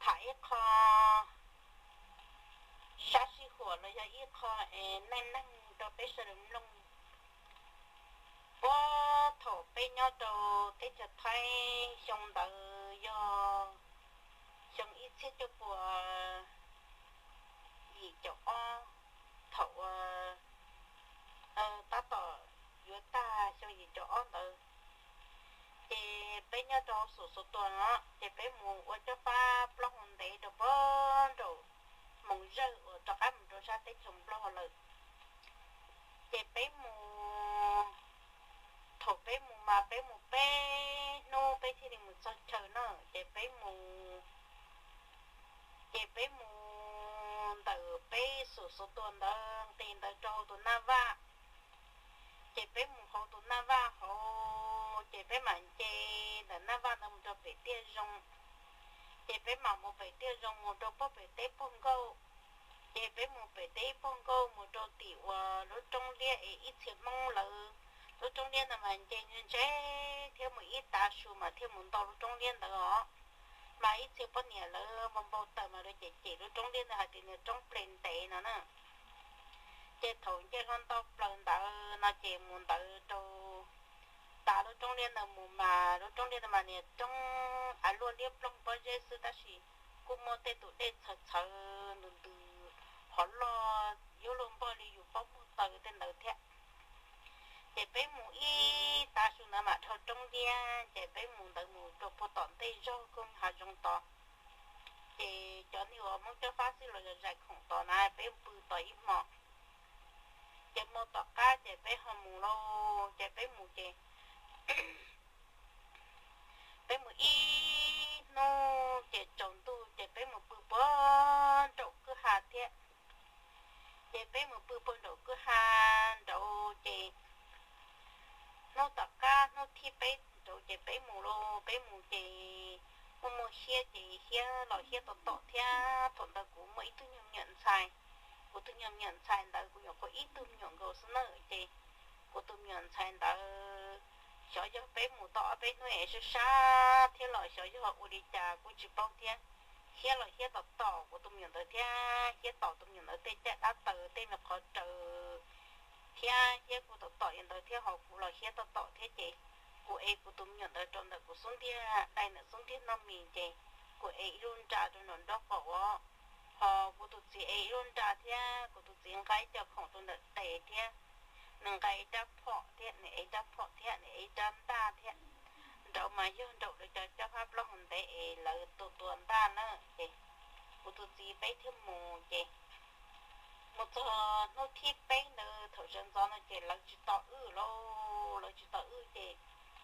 thấy kho sát sĩ của là do ít kho nên năng cho bé sử dụng lông bố thổ bé nhau đồ thế cho thấy xong đợi do xong ít thiết cho của gì chỗ thổ ta tỏ giữa ta xong gì chỗ đợi thì bé nhau đồ số số tuần á thì bé muốn qua cho pha blog hồn để đồ bớn đồ mong rơi ở trong các mình ra tới chồng lo lời thì bé mù thổ bé mù mà bé mù bé nô bé thì mình sao chờ nó thì bé mù từ bé số số tuần đó tiền từ trâu tuần na va thì bé mù hậu tuần na va hậu thì bé mạnh chê là na va nằm cho bé tia rong thì bé mà một bé tia rong một đôi bắp bé tép bông câu thì bé một bé tép bông câu một đôi tiểu lúc trong lia ít thiệt mong là lúc trong lia là mạnh chê như thế theo một ít ta su mà theo một tàu lúc trong lia đó mà ít thiệt bao nhiêu là bông bông tờ mà rồi chỉ lúc trong lia là hạt tiền trong plane tệ nó nè chế thầu chế con tàu plane đó nó chỉ muốn tới đâu ta lúc trong lia là mù mà lúc trong lia là mà nè trong luôn lia plong bao giờ sự ta chỉ cũng một tết tụ tết thật thật từ họ lo yêu luôn bao đi yêu bao mua tờ tên đầu thế để bé mù y ta xuống là mà thâu trong dia để bé mù tới mù cho bộ tòn tây rau cũng hà trong tò thì cho nhiều muốn cho phát sinh rồi giải khổng tò này bé bự tỏi ít mọ để mua tỏi cá để bé họ mù lâu để bé mù để bé mù y nó để trồng tu để bé mù bự bơ đậu cứ hà thế để bé mù bự bơ đậu cứ hà đậu để nó tất cả nó thi bé đậu để bé mù lô bé mù để mua xe để xe lò xe tọt tọt theo thuận đời của mấy thứ nhận xài của thứ nhận xài đời của nhỏ có ít thứ nhận gấu sân nợ để của thứ nhận xài đời sợ cho bé mù tọt bé nó sẽ xa theo lò sợ cho họ đi trà của chị bao theo xe lò xe tọt tọt của tụi nhận đời theo xe tọt tụi nhận đời tê chạy đã từ tê mà khó chờ theo xe của tọt tọt nhận đời theo họ của lò xe tọt tọt theo chị của ấy của tụi nhận đời trong đời của xuống thiên đây là xuống thiên năm miền chị của ấy luôn trả cho nó đó có họ của tụi chị ấy luôn trả theo của tụi chị cái choของtụi đời tệ theo nâng cái đáp họ theo này đáp họ theo này đáp ta theo đâu mà vô đâu để cho pháp lo hồn tệ là tụi tuần ta nữa chị của tụi chị bé thêm mù chị một giờ nó thiết bé nữa thời gian do nó chị là chỉ tao lô là chỉ tao chị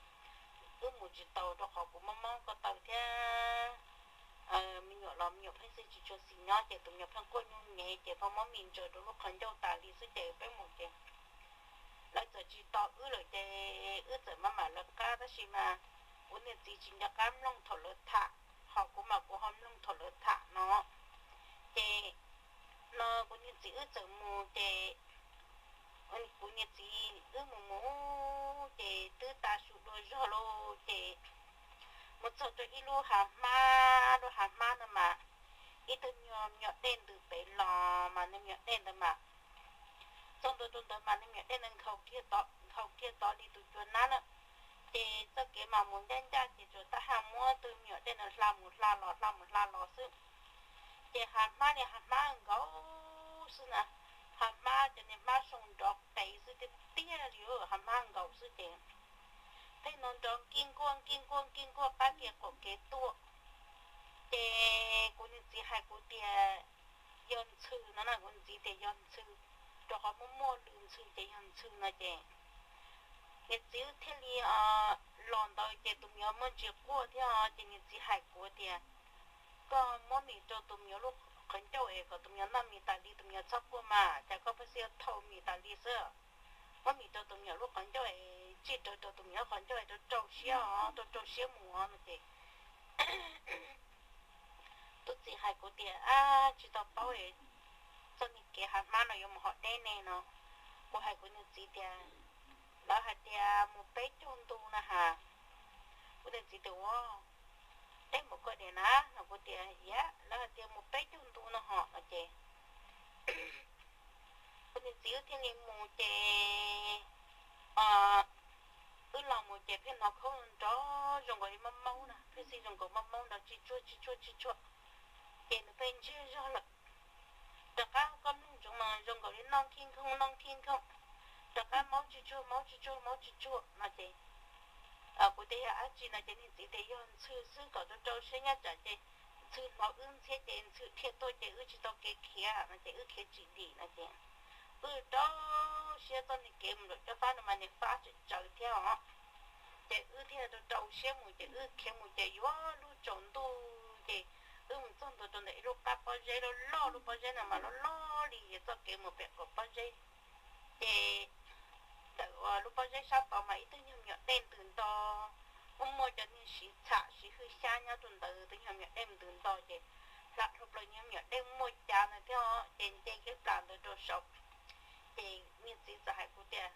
một chỉ tàu đó họ cũng mong có tàu theo mình nhỏ làm nhiều phải chỉ cho xin nhau để tụi nhập thằng cô nhung nhẹ để phong món mình rồi đó lúc khẩn châu ta đi sẽ để bé một cái lại giờ chỉ tàu rồi để giờ mà là cá đó xí mà vấn đề gì chỉ là cam long thổ lợn thả họ cũng mà cũng không long thổ lợn thả nó để nó vấn đề gì giờ mua để anh cũng như gì mù để tư ta sụt đôi rồi lô để một số tôi đi lô hàm ma nữa mà ít tôi nhọ đen từ bể lò mà nó nhọ đen rồi mà xong tôi mà nó nhọ đen nên khâu kia to đi từ chỗนั้นá thì cho cái mà muốn đen ra thì chúng ta hàm mua từ nhọ đen là làm một la lò xứ thì hàm ma gấu xứ nè hàm ma cho nên ma sùng đọt đầy sự tia rồi hàm ma gấu sự tiền thấy nó đón kinh quang ba kia của cái tua để cô nên chỉ hai cô tia yon sư nó là cô chỉ để yon sư cho họ mua lương sư để yon sư nó để cái chữ thế li lòn đôi để tụi nhỏ muốn chịu qua thì để nên chỉ hai cô tia có muốn mình cho tụi nhỏ lúc khẩn châu ấy có tụi nhỏ nằm mình tại đi tụi nhỏ sắp qua mà chả có phải xe thâu mình tại đi sữa có mình cho tụi nhỏ lúc khẩn châu ấy chỉ cho tụi nhỏ khẩn châu ấy cho trâu xía mùa nó thì tụi chị hai cô tiền chỉ tao bảo ấy cho những cái hạt má nó dùng họ đen này nó cô hai cô nữ chị tiền đó hạt tiền một bé chôn tu nè hà cô tiền chị tu đấy một cái đèn á nó cô tiền giá là tiền một bé chúng tôi nó họ là chị con đi xíu thiên liên mù chị cứ lòng một chị phía nó không cho dùng gọi mắm mâu nè phía gì dùng gọi mắm mâu là chi chua chị nó bên chưa cho là tất cả con chúng mà dùng gọi non thiên không tất cả máu chi chua mà chị cụ thể là chị là chị nên chị để yon sư có cho sinh nhật cho chị sư nó ứng thế chị sư thiết tôi chị chỉ tao cái kia mà chị kia chỉ đi là chị đó xe tôi này kiếm được cho phát mà này phát trời theo họ chị theo tôi đầu xe một chị kiếm một chị quá lúc trốn tu chị một trốn tu trốn đấy lúc cắt bao giây lúc bao giây nào mà nó lo đi cho kiếm một bẹt của bao giây chị lúc bao giờ sao bảo mấy thứ nhầm nhở đen từ to ông mua cho nên xí xả xí hơi xa nhau tuần từ từ nhầm nhở đen từ to chị lạc thuộc lời nhầm nhở đen mua chả này theo trên trên cái plan từ đồ sọc thì mình chỉ giải của tiền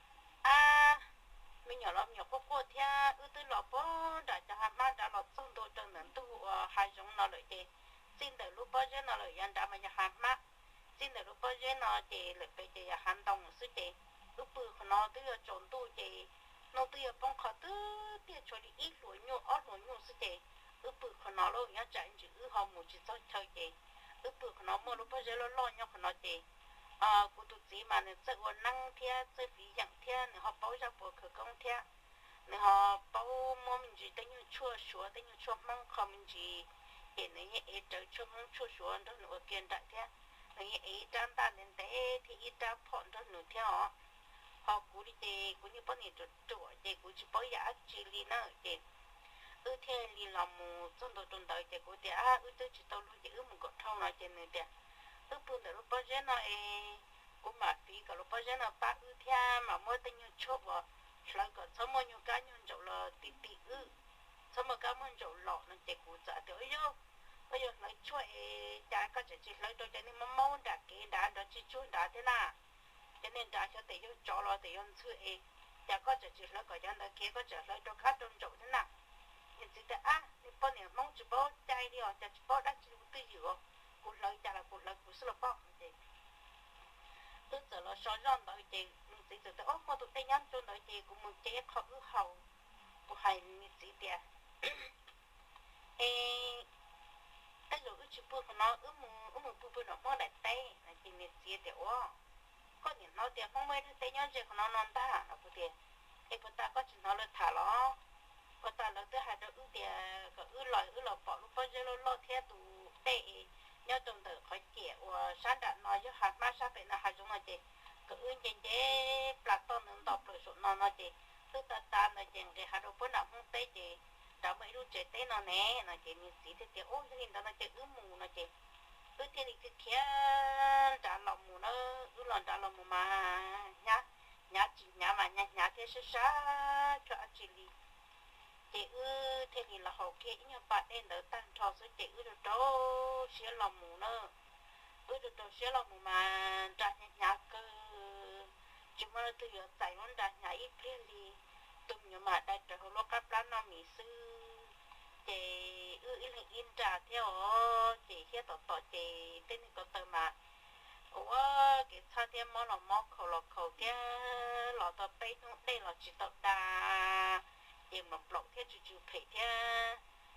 mình nhỏ lắm nhỏ cô theo từ lọ bó đã cho hai má đã lọt xong đồ trần đến tu hai giống nó lợi chị xin từ lúc bao giờ nó lợi ăn đã mà nhà hai má xin từ lúc bao giờ nó chị lợi phải chị hành động một số chị bự nó từ trốn tu chị nó từ bông khó từ tiền cho đi ít lúa nhung sự chị bự nó lo nhá chạy chữ họ muốn chỉ cho chơi chị bự nó mua lúc bây giờ lo nhá nó chị cụ tụt gì mà nên sẽ còn năng theo sẽ phí dạng theo nên họ bảo ra bộ khởi công theo nên họ bảo mua mình chỉ tới như chua măng không mình chỉ hiện nay ấy tới chua măng chua sủa đó nữa kiện đại theo nên ấy đang ta nên thế thì ít đã phòn đó nữa theo họ cú đi chơi cú như bao nhiêu chỗ chơi cú chỉ bao giờ chỉ li nữa chơi theo li làm một trong đời chơi cú chơi tôi chỉ tao luôn chơi một cái thau nào chơi nữa chơi buồn là lúc bao giờ nó cú mà phí cả lúc bao giờ nó bắt theo mà mỗi tên như chốt vào lại còn số mỗi nhiều cá nhân chỗ là tị số mỗi cá nhân chỗ lọ nó chơi cú trả tới vô bây giờ lại chuỗi trả các chỉ lấy tôi cho nên mà mau đã cái đã chỉ chuỗi đã thế nào cho nên đã cho tiền cho lo tiền sư chả có chỉ lấy cái cho nó kia có chỉ lấy cho khách trong chỗ thế nào nhưng chỉ để nên bao nhiêu mong chỉ bao chạy đi hoặc chỉ bao đã chỉ tự hiểu cột lấy chả là cột lấy cột sửa bóc vậy tức giờ nó soi ròn tới chị chỉ từ từ mà tụi tay nhắn cho tới chị cũng muốn chế khó ư hậu của hai mình chỉ để cái rồi chỉ bữa nó một bữa nó mua đại tay là chỉ mình chỉ để có những nó tiền không mấy tay nhắn chị nó non ta nó có tiền bữa ta có chỉ nó là thả nó bữa ta là thứ hai đó tiền có lời bỏ lúc bao giờ lo theo tụ tệ nhớ trong đời khỏi chịu sáng đã nói cho hạt má sáng phải là hạt giống là chị cứ trên chế Platon nên đọc rồi số nó chị tức ta là chị cái hạt đâu bữa nào không té chị đã mấy lúc chị té nó nè nó chị mình chỉ thì ôi cái hình đó nó chị mù nó chị thì cái kia trả lòng mù nó lần trả lòng mù mà nhá chị nhá mà nhá thế sa cho anh chị đi chị thế thì là hậu kia nhưng bạn nên đỡ tăng trò số chị được đó xé lòng mù nữa được đó xé lòng mù mà trả nhà cơ chỉ mà từ giờ tại nó đã nhà ít liền đi tụi nhưng mà đại trở hồi lúc các bạn nó mỹ sư chị in trả theo chị hết tỏ chị tên có từ mà cái sao thêm món là món khẩu cái lọ tờ bay nó đây là chỉ tờ đà em nó lọc theo chú phải theo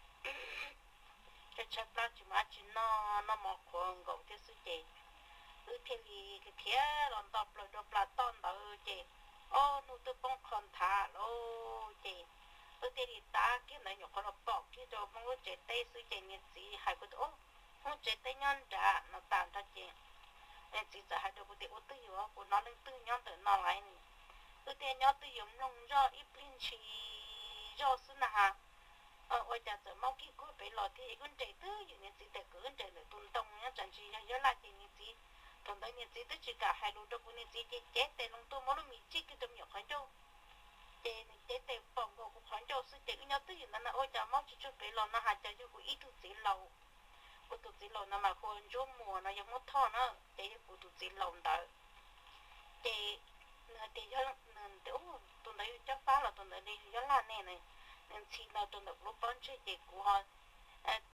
cái chấp lá chỉ mà chỉ nó mọc còn gậu theo sự chị theo thì cái kia lần đọc rồi đọc là ton đó chị nó tôi bông còn thả lô chị theo thì ta cái này nhỏ con nó bỏ cái đồ mong nó chạy tay sự chị nhiệt gì hay có đồ không chạy tay nhon trả nó tàn ra chị nên chỉ là hai đứa có thể ô tư hiểu của nó lên tư nhon tới nó lại theo nhon tư hiểu nông do ít linh chỉ do sự nào ôi chả sợ mau khi cô phải lọt thì con trẻ tư những người chỉ để cứ con trẻ để tuần tông nhá chẳng chỉ nhớ lại thì những gì còn tới những gì tất chỉ cả hai lũ đâu có những gì chết để lòng tôi mỗi lần mình chỉ cái tấm nhọc khoản châu chết để phòng của khoản châu sự trẻ nhau tư những là ôi chả mau chỉ chút phải lọt nó hại cho của ít tu sĩ lầu của tu sĩ lầu nó mà khôn chỗ mùa nó giống một thon nó để của tu sĩ lầu đó thì cho tuần đấy chắc phá là tuần đấy đi cho là nè này nên xin là tuần được lúc bón chơi của họ